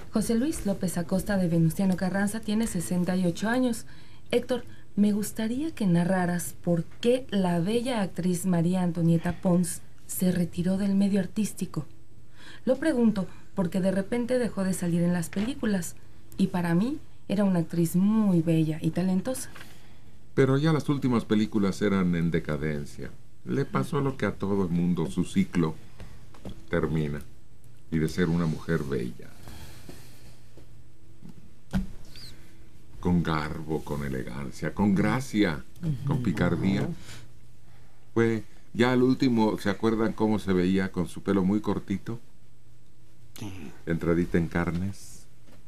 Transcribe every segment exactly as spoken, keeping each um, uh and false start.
José Luis López Acosta de Venustiano Carranza tiene sesenta y ocho años. Héctor, me gustaría que narraras por qué la bella actriz María Antonieta Pons se retiró del medio artístico. Lo pregunto porque de repente dejó de salir en las películas y para mí era una actriz muy bella y talentosa. Pero ya las últimas películas eran en decadencia. Le pasó lo que a todo el mundo, su ciclo termina. Y de ser una mujer bella, con garbo, con elegancia, con gracia, con picardía, fue ya al último. ¿Se acuerdan cómo se veía con su pelo muy cortito? Entradita en carnes.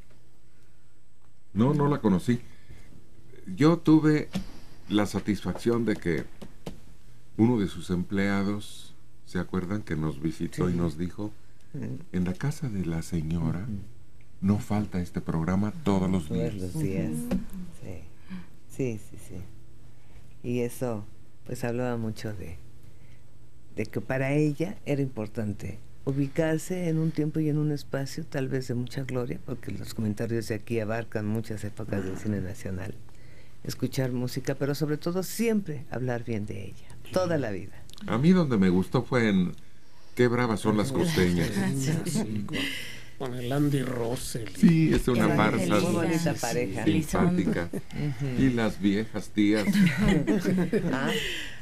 No, no la conocí. Yo tuve la satisfacción de que uno de sus empleados, ¿se acuerdan? Que nos visitó y nos dijo: en la casa de la señora no falta este programa todos los días. Todos los días. Sí, sí, sí, sí. Y eso, pues hablaba mucho de, de que para ella era importante ubicarse en un tiempo y en un espacio tal vez de mucha gloria, porque los comentarios de aquí abarcan muchas épocas del cine nacional. Escuchar música, pero sobre todo siempre hablar bien de ella, toda la vida. A mí donde me gustó fue en Qué bravas son las costeñas. Sí, sí, con, con el Andy Russell. Sí, es una Era farsa muy bonita pareja. simpática. Y las viejas tías. Ah.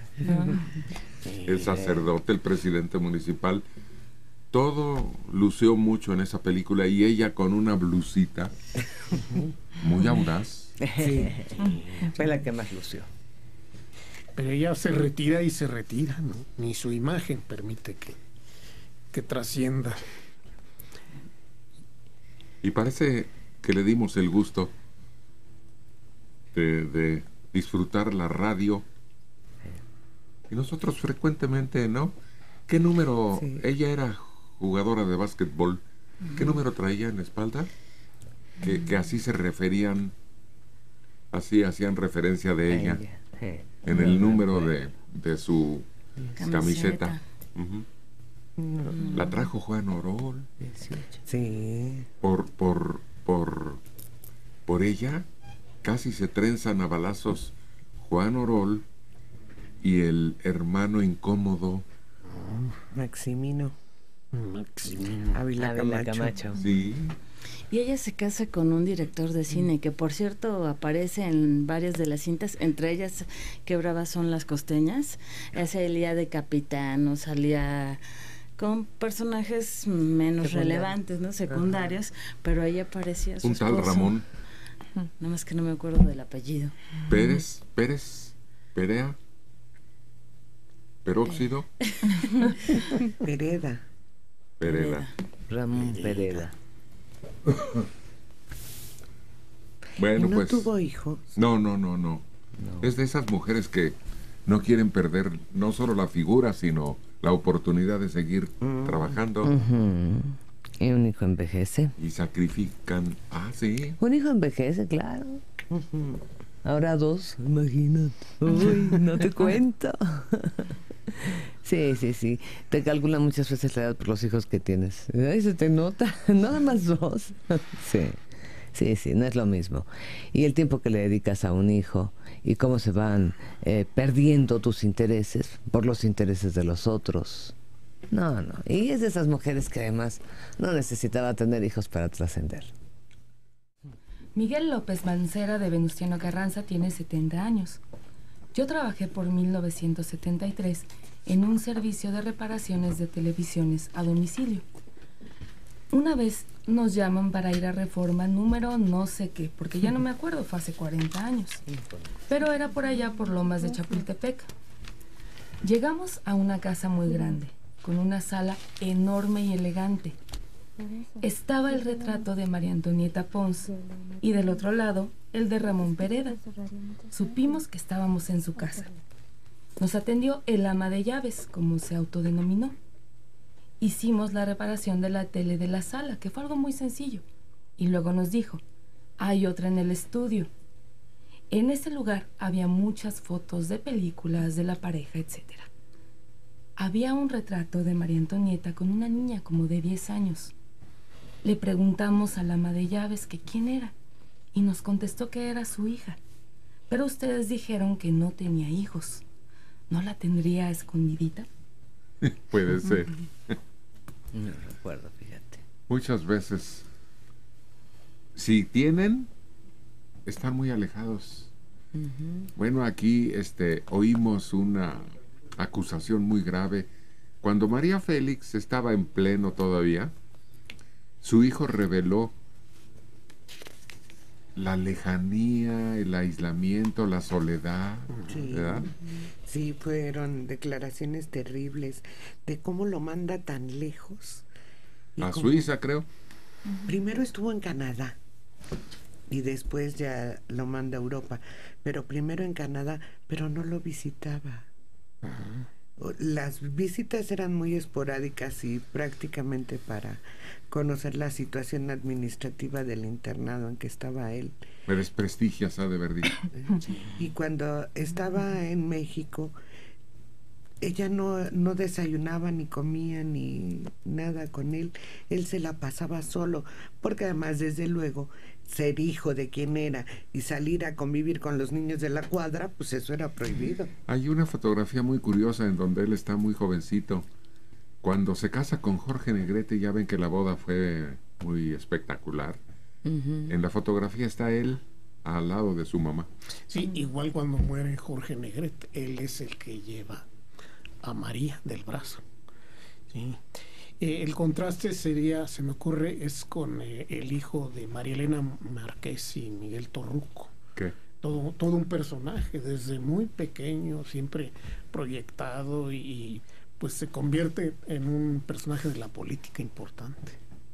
El sacerdote, el presidente municipal. Todo lució mucho en esa película y ella con una blusita muy audaz. Sí. Fue la que más lució. Pero ella se retira y se retira, ¿no? Ni su imagen permite que, que trascienda. Y parece que le dimos el gusto de, de disfrutar la radio. Y nosotros frecuentemente, ¿no? ¿Qué número? Sí. Ella era jugadora de básquetbol. ¿Qué número traía en la espalda? Que, que así se referían, así hacían referencia de ella. ella. Sí. En el número de, de su camiseta. camiseta. Uh-huh. No. La trajo Juan Orol. Sí. Por, por, por, por ella casi se trenzan a balazos Juan Orol y el hermano incómodo Maximino. Maximino. Ávila Camacho. Camacho. Sí. Y ella se casa con un director de cine que, por cierto, aparece en varias de las cintas, entre ellas Qué bravas son las costeñas. Ella salía de capitán o salía con personajes menos relevantes, ¿no? Secundarios, uh-huh. Pero ella aparecía su un esposo. Tal Ramón. Nada más que no me acuerdo del apellido. Pérez, Pérez, Perea, Peróxido. Pereda. Pereda. Ramón Pereda. Bueno, ¿Y no pues tuvo hijos? No, no, no, no, no. Es de esas mujeres que no quieren perder no solo la figura, sino la oportunidad de seguir mm. trabajando. Uh-huh. Y un hijo envejece. Y sacrifican. Ah, sí. Un hijo envejece, claro. Uh-huh. Ahora dos, imagínate. Uy, no te cuento. Sí, sí, sí. Te calculan muchas veces la edad por los hijos que tienes. Ay, se te nota. Nada más dos. Sí, sí, sí, no es lo mismo. Y el tiempo que le dedicas a un hijo y cómo se van eh, perdiendo tus intereses por los intereses de los otros. No, no. Y es de esas mujeres que además no necesitaba tener hijos para trascender. Miguel López Mancera de Venustiano Carranza tiene setenta años. Yo trabajé por mil novecientos setenta y tres en un servicio de reparaciones de televisiones a domicilio. Una vez nos llaman para ir a Reforma número no sé qué, porque ya no me acuerdo, fue hace cuarenta años. Pero era por allá, por Lomas de Chapultepec. Llegamos a una casa muy grande, con una sala enorme y elegante. Estaba el retrato de María Antonieta Pons y del otro lado el de Ramón Pereda. Supimos que estábamos en su casa. Nos atendió el ama de llaves, como se autodenominó. Hicimos la reparación de la tele de la sala, que fue algo muy sencillo. Y luego nos dijo, hay otra en el estudio. En ese lugar había muchas fotos de películas de la pareja, etcétera. Había un retrato de María Antonieta con una niña como de diez años. Le preguntamos al ama de llaves que quién era y nos contestó que era su hija. Pero ustedes dijeron que no tenía hijos. ¿No la tendría escondidita? Puede ser. No recuerdo, fíjate. Muchas veces, si tienen, están muy alejados. Uh-huh. Bueno, aquí este, oímos una acusación muy grave. Cuando María Félix estaba en pleno todavía, su hijo reveló la lejanía, el aislamiento, la soledad, sí, ¿verdad? Sí, fueron declaraciones terribles de cómo lo manda tan lejos. A Suiza, creo. Primero estuvo en Canadá y después ya lo manda a Europa, pero primero en Canadá, pero no lo visitaba. Uh-huh. Las visitas eran muy esporádicas y prácticamente para conocer la situación administrativa del internado en que estaba él. Me desprestigias, ha de haber dicho. Y cuando estaba en México, ella no, no desayunaba ni comía ni nada con él. Él se la pasaba solo, porque además, desde luego, ser hijo de quien era y salir a convivir con los niños de la cuadra, pues eso era prohibido. Hay una fotografía muy curiosa en donde él está muy jovencito. Cuando se casa con Jorge Negrete, ya ven que la boda fue muy espectacular. Uh-huh. En la fotografía está él al lado de su mamá. Sí, igual cuando muere Jorge Negrete, él es el que lleva a María del brazo. Sí. Eh, el contraste sería, se me ocurre, es con eh, el hijo de María Elena Márquez y Miguel Torruco. ¿Qué? Todo, todo un personaje, desde muy pequeño, siempre proyectado y, y pues se convierte en un personaje de la política importante.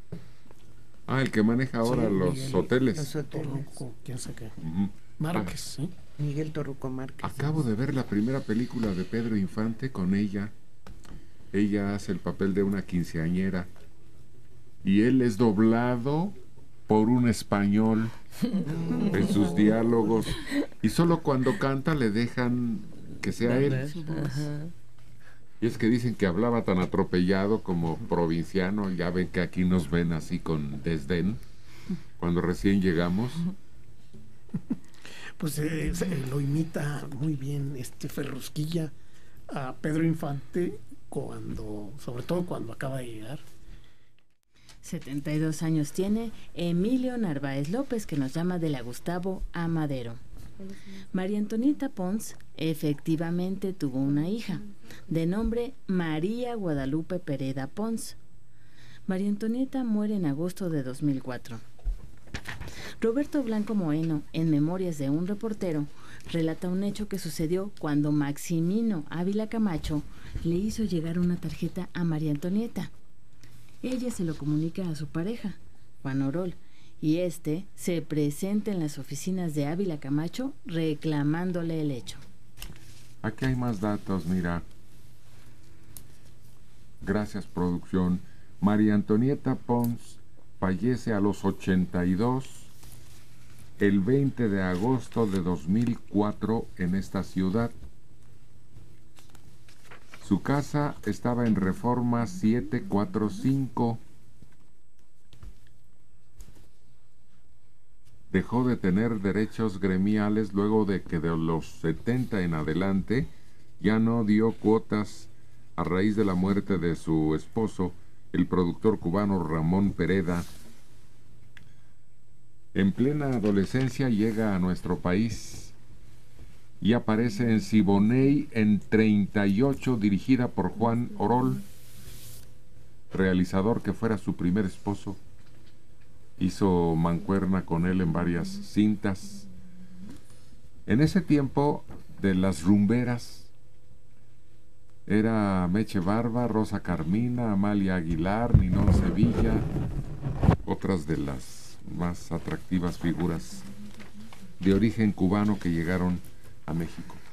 Ah, el que maneja ahora sí, los, Miguel, hoteles. los hoteles. Torruco, quién sabe qué. Uh-huh. Márquez, ah, ¿sí? Miguel Torruco Márquez. Acabo de ver la primera película de Pedro Infante con ella. Ella hace el papel de una quinceañera y él es doblado por un español en sus diálogos y solo cuando canta le dejan que sea él. Ajá. Y es que dicen que hablaba tan atropellado como provinciano. Ya ven que aquí nos ven así con desdén cuando recién llegamos. Pues eh, lo imita muy bien este Ferrusquilla a Pedro Infante, cuando, sobre todo cuando acaba de llegar. setenta y dos años tiene Emilio Narváez López, que nos llama de la Gustavo a Madero. María Antonieta Pons efectivamente tuvo una hija, de nombre María Guadalupe Pereda Pons. María Antonieta muere en agosto de dos mil cuatro. Roberto Blanco Moeno, en Memorias de un reportero, relata un hecho que sucedió cuando Maximino Ávila Camacho le hizo llegar una tarjeta a María Antonieta. Ella se lo comunica a su pareja, Juan Orol, y este se presenta en las oficinas de Ávila Camacho reclamándole el hecho. Aquí hay más datos, mira. Gracias, producción. María Antonieta Pons fallece a los ochenta y dos el veinte de agosto de dos mil cuatro en esta ciudad. Su casa estaba en Reforma setecientos cuarenta y cinco. Dejó de tener derechos gremiales luego de que de los setenta en adelante ya no dio cuotas a raíz de la muerte de su esposo, el productor cubano Ramón Pereda. En plena adolescencia llega a nuestro país y aparece en Siboney en treinta y ocho, dirigida por Juan Orol, realizador que fuera su primer esposo. Hizo mancuerna con él en varias cintas. En ese tiempo de las rumberas era Meche Barba, Rosa Carmina, Amalia Aguilar, Ninón Sevilla, otras de las más atractivas figuras de origen cubano que llegaron a México.